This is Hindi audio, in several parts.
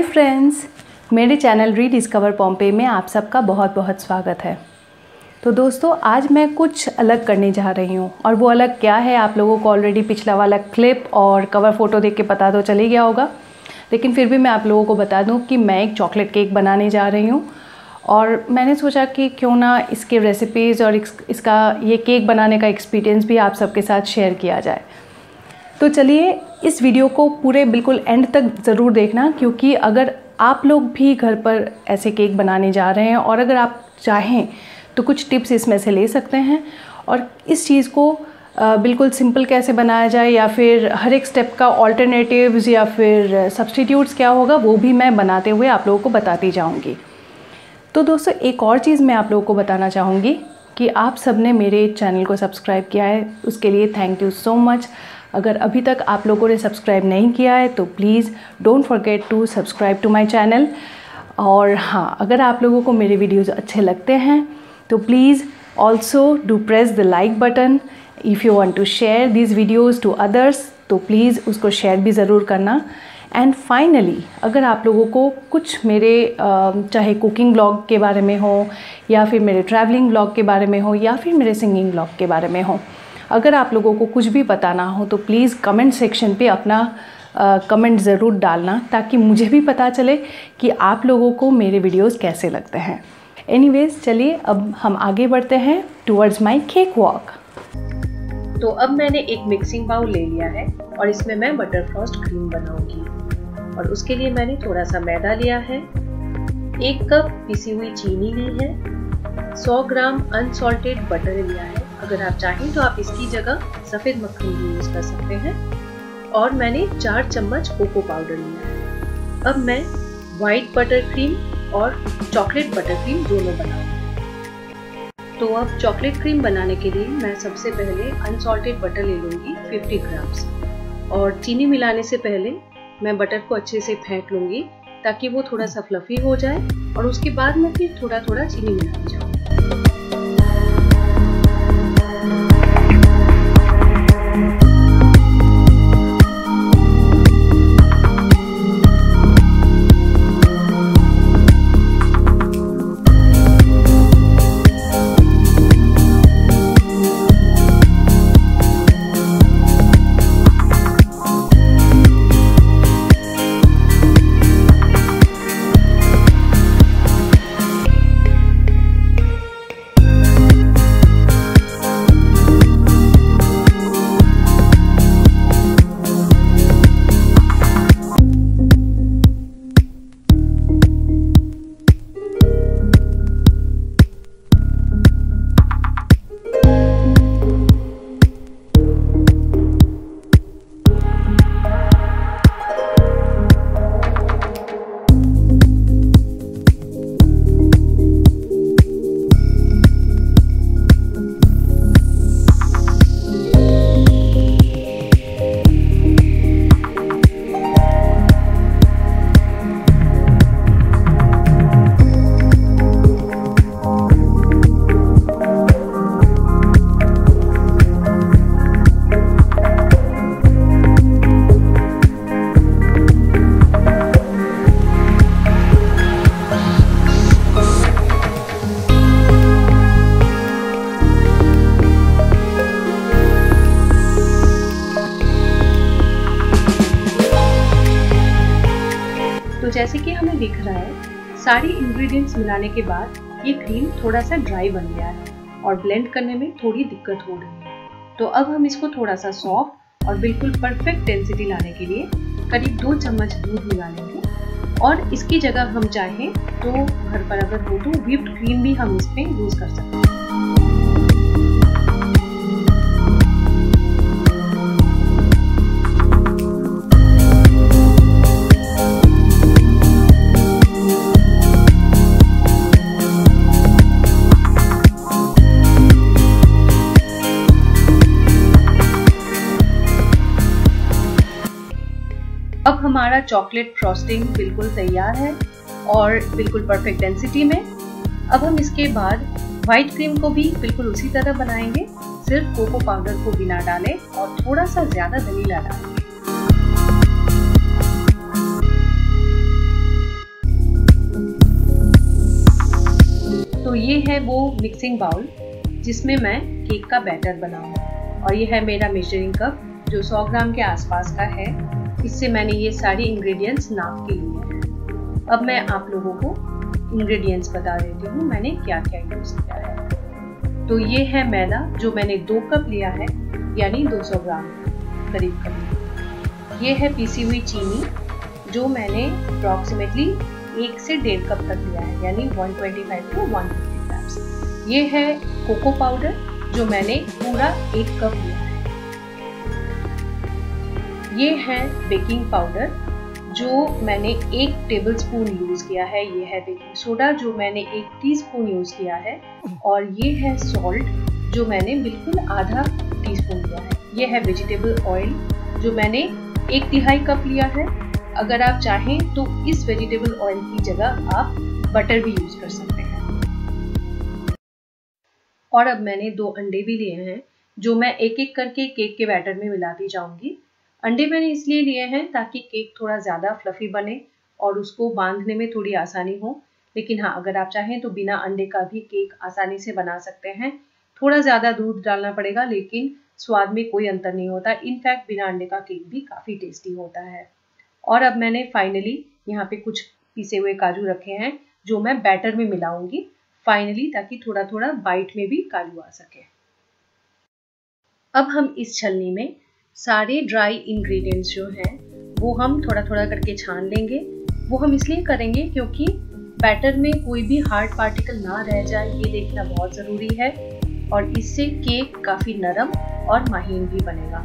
फ्रेंड्स, मेरे चैनल रीडिस्कवर पॉम्पे में आप सबका बहुत बहुत स्वागत है। तो दोस्तों, आज मैं कुछ अलग करने जा रही हूँ और वो अलग क्या है आप लोगों को ऑलरेडी पिछला वाला क्लिप और कवर फ़ोटो देख के पता तो चल ही गया होगा, लेकिन फिर भी मैं आप लोगों को बता दूँ कि मैं एक चॉकलेट केक बनाने जा रही हूँ। और मैंने सोचा कि क्यों ना इसके रेसिपीज़ और इसका ये केक बनाने का एक्सपीरियंस भी आप सबके साथ शेयर किया जाए। तो चलिए इस वीडियो को पूरे बिल्कुल एंड तक ज़रूर देखना, क्योंकि अगर आप लोग भी घर पर ऐसे केक बनाने जा रहे हैं और अगर आप चाहें तो कुछ टिप्स इसमें से ले सकते हैं और इस चीज़ को बिल्कुल सिंपल कैसे बनाया जाए या फिर हर एक स्टेप का ऑल्टरनेटिव्स या फिर सब्स्टिट्यूट्स क्या होगा वो भी मैं बनाते हुए आप लोगों को बताती जाऊंगी। तो दोस्तों, एक और चीज़ मैं आप लोगों को बताना चाहूँगी कि आप सब ने मेरे चैनल को सब्सक्राइब किया है, उसके लिए थैंक यू सो मच। अगर अभी तक आप लोगों ने सब्सक्राइब नहीं किया है तो please don't forget to subscribe to my channel. और हाँ, अगर आप लोगों को मेरे वीडियोज़ अच्छे लगते हैं तो please also do press the like button. If you want to share these videos to others तो प्लीज़ उसको शेयर भी ज़रूर करना। एंड फाइनली, अगर आप लोगों को कुछ मेरे चाहे कुकिंग ब्लॉग के बारे में हो या फिर मेरे ट्रैवलिंग ब्लॉग के बारे में हो या फिर मेरे सिंगिंग ब्लॉग के बारे में हो, अगर आप लोगों को कुछ भी बताना हो तो प्लीज़ कमेंट सेक्शन पे अपना कमेंट ज़रूर डालना, ताकि मुझे भी पता चले कि आप लोगों को मेरे वीडियोस कैसे लगते हैं। एनीवेज, चलिए अब हम आगे बढ़ते हैं टुवर्ड्स माय केक वॉक। तो अब मैंने एक मिक्सिंग बाउल ले लिया है और इसमें मैं बटर फ्रॉस्ट क्रीम बनाऊंगी। और उसके लिए मैंने थोड़ा सा मैदा लिया है, 1 कप पिसी हुई चीनी ली है, 100 ग्राम अनसॉल्टेड बटर लिया है। अगर आप चाहें तो आप इसकी जगह सफ़ेद मक्खन भी यूज़ कर सकते हैं। और मैंने 4 चम्मच कोको पाउडर लिया है। अब मैं वाइट बटर क्रीम और चॉकलेट बटर क्रीम दोनों बनाऊंगी। तो अब चॉकलेट क्रीम बनाने के लिए मैं सबसे पहले अनसॉल्टेड बटर ले लूँगी 50 ग्राम्स। और चीनी मिलाने से पहले मैं बटर को अच्छे से फेंट लूँगी ताकि वो थोड़ा सा फ्लफी हो जाए, और उसके बाद मैं फिर थोड़ा थोड़ा चीनी मिलाती जाऊँगी। तो जैसे कि हमें दिख रहा है, सारी इंग्रेडिएंट्स मिलाने के बाद ये क्रीम थोड़ा सा ड्राई बन गया है और ब्लेंड करने में थोड़ी दिक्कत हो रही है। तो अब हम इसको थोड़ा सा सॉफ्ट और बिल्कुल परफेक्ट डेंसिटी लाने के लिए करीब 2 चम्मच दूध मिला लेंगे। और इसकी जगह हम चाहें तो घर पर अगर हो तो व्हिप्ड क्रीम भी हम इसमें यूज कर सकते हैं। अब हमारा चॉकलेट फ्रॉस्टिंग बिल्कुल तैयार है और बिल्कुल परफेक्ट डेंसिटी में। अब हम इसके बाद व्हाइट क्रीम को भी बिल्कुल उसी तरह बनाएंगे, सिर्फ कोको पाउडर को बिना डालें और थोड़ा सा ज्यादा वनीला डालेंगे। तो ये है वो मिक्सिंग बाउल जिसमें मैं केक का बैटर बनाऊंगा, और ये है मेरा मेजरिंग कप जो 100 ग्राम के आसपास का है। इससे मैंने ये सारी इंग्रेडिएंट्स नाप के लिए हैं। अब मैं आप लोगों को इंग्रेडिएंट्स बता देती हूँ मैंने क्या क्या यूज किया है। तो ये है मैदा जो मैंने 2 कप लिया है, यानी 200 ग्राम करीब करीब। ये है पीसी हुई चीनी जो मैंने अप्रॉक्सीमेटली 1 से 1.5 कप तक लिया है, यानी 125 to 150 ग्राम्स। ये है कोको पाउडर जो मैंने पूरा 1 कप लिया है। ये है बेकिंग पाउडर जो मैंने 1 टेबलस्पून यूज किया है। ये है बेकिंग सोडा जो मैंने 1 टीस्पून यूज किया है, और ये है सॉल्ट जो मैंने बिल्कुल आधा टीस्पून लिया है। ये है वेजिटेबल ऑयल जो मैंने 1/3 कप लिया है। अगर आप चाहें तो इस वेजिटेबल ऑयल की जगह आप बटर भी यूज कर सकते हैं। और अब मैंने 2 अंडे भी लिए हैं जो मैं एक एक करके केक के बैटर में मिलाती जाऊंगी। अंडे मैंने इसलिए लिए हैं ताकि केक थोड़ा ज़्यादा फ्लफी बने और उसको बांधने में थोड़ी आसानी हो। लेकिन हाँ, अगर आप चाहें तो बिना अंडे का भी केक आसानी से बना सकते हैं। थोड़ा ज़्यादा दूध डालना पड़ेगा, लेकिन स्वाद में कोई अंतर नहीं होता। इनफैक्ट बिना अंडे का केक भी काफ़ी टेस्टी होता है। और अब मैंने फाइनली यहाँ पे कुछ पीसे हुए काजू रखे हैं जो मैं बैटर में मिलाऊंगी फाइनली, ताकि थोड़ा थोड़ा बाइट में भी काजू आ सके। अब हम इस छलनी में सारे ड्राई इंग्रेडिएंट्स जो हैं वो हम थोड़ा थोड़ा करके छान लेंगे। वो हम इसलिए करेंगे क्योंकि बैटर में कोई भी हार्ड पार्टिकल ना रह जाए, ये देखना बहुत ज़रूरी है, और इससे केक काफ़ी नरम और महीन भी बनेगा।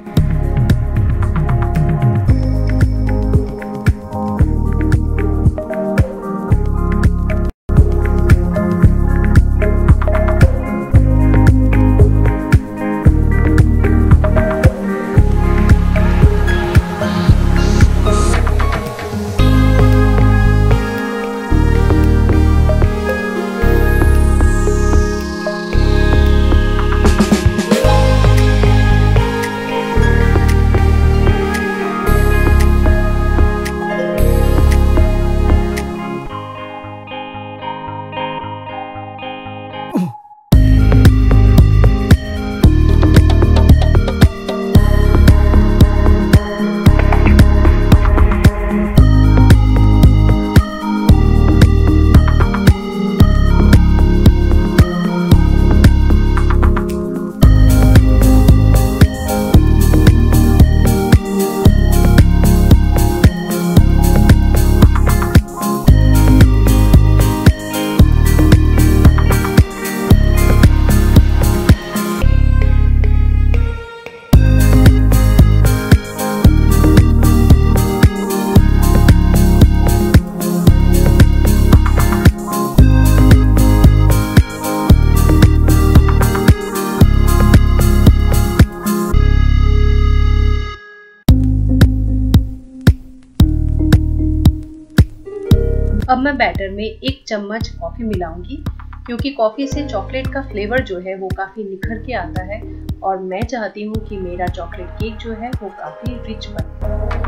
अब मैं बैटर में 1 चम्मच कॉफ़ी मिलाऊंगी, क्योंकि कॉफ़ी से चॉकलेट का फ्लेवर जो है वो काफ़ी निखर के आता है, और मैं चाहती हूँ कि मेरा चॉकलेट केक जो है वो काफ़ी रिच बने।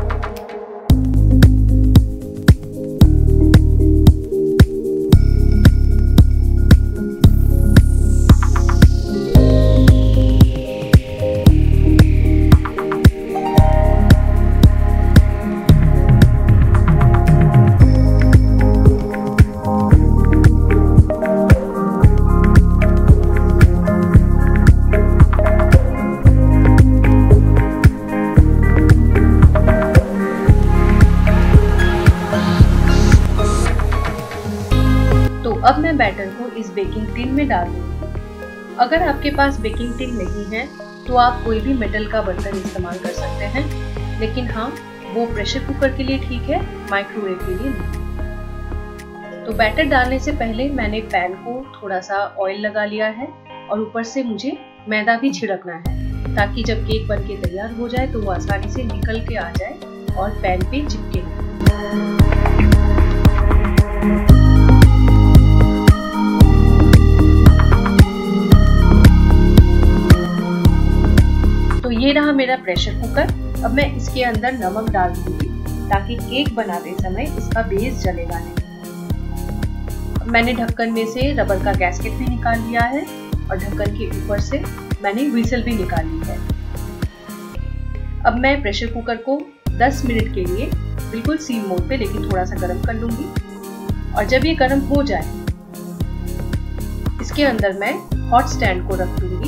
अब मैं बैटर को इस बेकिंग टिन में डाल दूंगी। अगर आपके पास बेकिंग टिन नहीं है तो आप कोई भी मेटल का बर्तन इस्तेमाल कर सकते हैं, लेकिन हाँ, वो प्रेशर कुकर के लिए ठीक है, माइक्रोवेव के लिए नहीं। तो बैटर डालने से पहले मैंने पैन को थोड़ा सा ऑयल लगा लिया है, और ऊपर से मुझे मैदा भी छिड़कना है, ताकि जब केक बन के तैयार हो जाए तो वो आसानी से निकल के आ जाए और पैन पे चिपके नहीं। तो ये रहा मेरा प्रेशर कुकर। अब मैं इसके अंदर नमक डाल दूंगी ताकि केक बनाते समय इसका बेस जलेगा नहीं। मैंने ढक्कन में से रबर का गैस्केट भी निकाल लिया है और ढक्कन के ऊपर से मैंने व्हिसल भी निकाल ली है। अब मैं प्रेशर कुकर को 10 मिनट के लिए बिल्कुल सीम मोड पे लेकिन थोड़ा सा गर्म कर लूंगी। और जब ये गर्म हो जाए इसके अंदर मैं हॉट स्टैंड को रख दूंगी।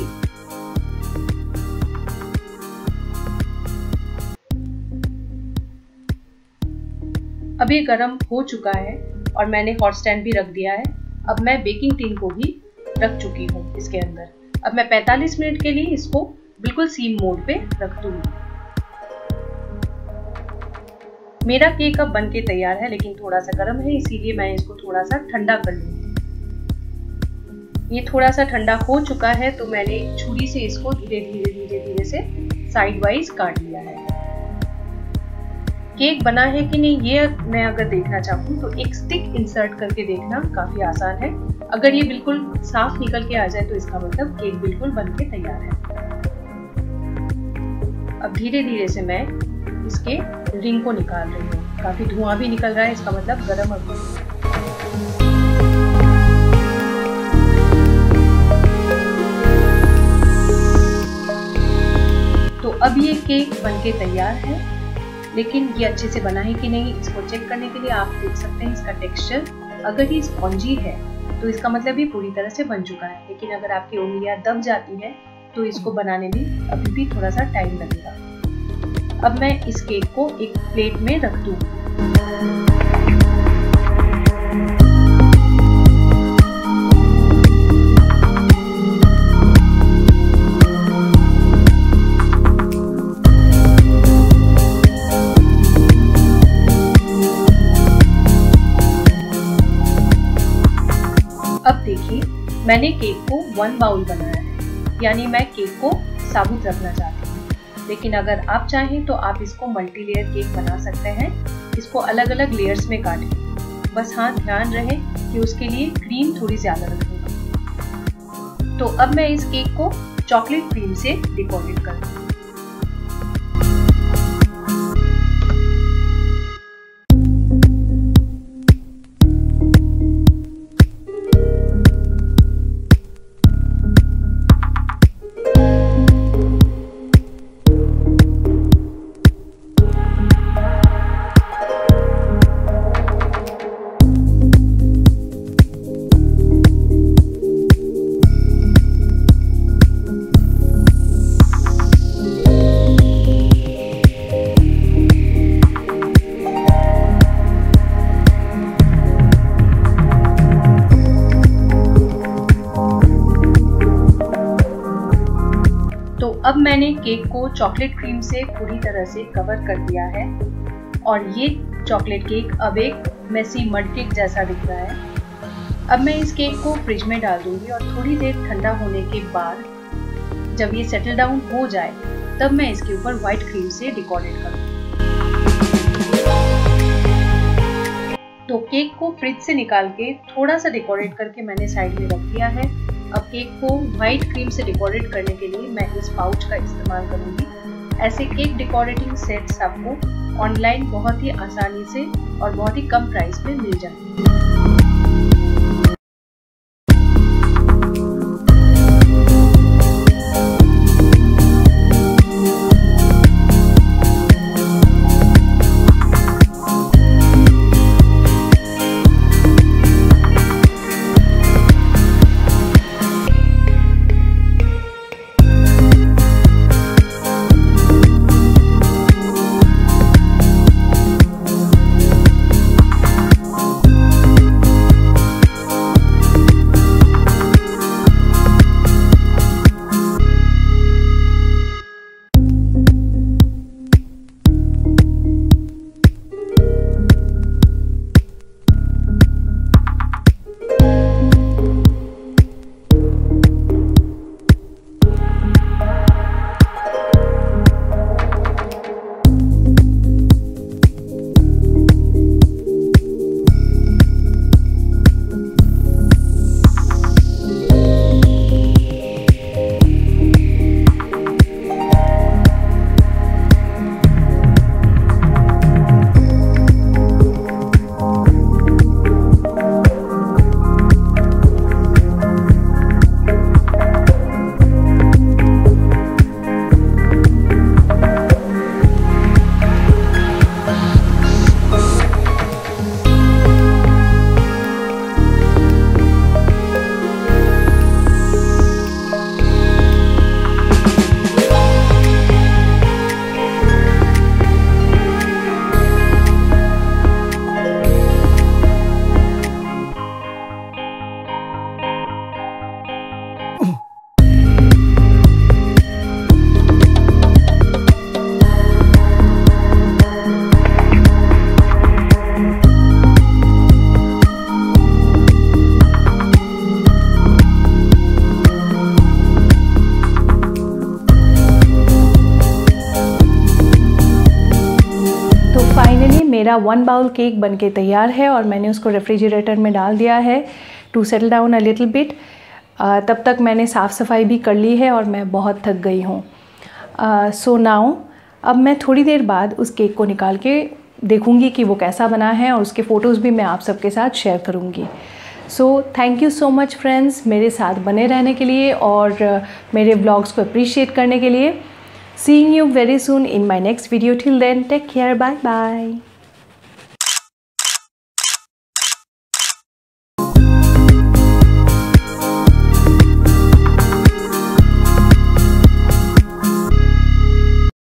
अब ये गर्म हो चुका है और मैंने हॉट स्टैंड भी रख दिया है। अब मैं बेकिंग टिन को भी रख चुकी हूँ इसके अंदर। अब मैं 45 मिनट के लिए इसको बिल्कुल सीम मोड पे रख दूंगी। मेरा केक अब बनके तैयार है लेकिन थोड़ा सा गर्म है, इसीलिए मैं इसको थोड़ा सा ठंडा कर लूंगी। ये थोड़ा सा ठंडा हो चुका है तो मैंने छुरी से इसको धीरे धीरे से साइड वाइज काट लिया है। केक बना है कि नहीं ये मैं अगर देखना चाहूँ तो एक स्टिक इंसर्ट करके देखना काफी आसान है। अगर ये बिल्कुल साफ निकल के आ जाए तो इसका मतलब केक बिल्कुल बनके तैयार है। अब धीरे धीरे से मैं इसके रिंग को निकाल रही हूँ। काफी धुआं भी निकल रहा है, इसका मतलब गरम अब तो अब ये केक बनके तैयार है। लेकिन ये अच्छे से बना है कि नहीं इसको चेक करने के लिए आप देख सकते हैं इसका टेक्सचर। अगर ये स्पॉन्जी है तो इसका मतलब ये पूरी तरह से बन चुका है। लेकिन अगर आपकी उंगलियां दब जाती है तो इसको बनाने में अभी भी थोड़ा सा टाइम लगेगा। अब मैं इस केक को एक प्लेट में रख दूंगी। अब देखिए मैंने केक को 1 बाउल बनाया है, यानी मैं केक को साबुत रखना चाहती हूँ। लेकिन अगर आप चाहें तो आप इसको मल्टी लेयर केक बना सकते हैं। इसको अलग अलग लेयर्स में काटें। बस हाँ ध्यान रहे कि उसके लिए क्रीम थोड़ी ज्यादा रखूंगा। तो अब मैं इस केक को चॉकलेट क्रीम से डेकोरेट कर दूंगी। तो अब मैंने केक को चॉकलेट क्रीम से पूरी तरह से कवर कर दिया है और ये चॉकलेट केक अब एक मेसी मड केक जैसा दिख रहा है। अब मैं इस केक को फ्रिज में डाल दूंगी और थोड़ी देर ठंडा होने के बाद जब ये सेटल डाउन हो जाए तब मैं इसके ऊपर व्हाइट क्रीम से डेकोरेट करूंगी। तो केक को फ्रिज से निकाल के थोड़ा सा डेकोरेट करके मैंने साइड में रख दिया है। अब केक को व्हाइट क्रीम से डेकोरेट करने के लिए मैं इस पाउच का इस्तेमाल करूंगी। ऐसे केक डेकोरेटिंग सेट्स आपको ऑनलाइन बहुत ही आसानी से और बहुत ही कम प्राइस में मिल जाएंगे। मेरा 1 बाउल केक बनके तैयार है और मैंने उसको रेफ्रिजरेटर में डाल दिया है to settle down a little bit. तब तक मैंने साफ़ सफाई भी कर ली है और मैं बहुत थक गई हूँ। सो नाउ अब मैं थोड़ी देर बाद उस केक को निकाल के देखूँगी कि वो कैसा बना है और उसके फ़ोटोज़ भी मैं आप सबके साथ शेयर करूँगी। So thank you so much friends, मेरे साथ बने रहने के लिए और मेरे व्लॉग्स को अप्रिशिएट करने के लिए। Seeing you very soon in my next video. Till then take care, bye bye.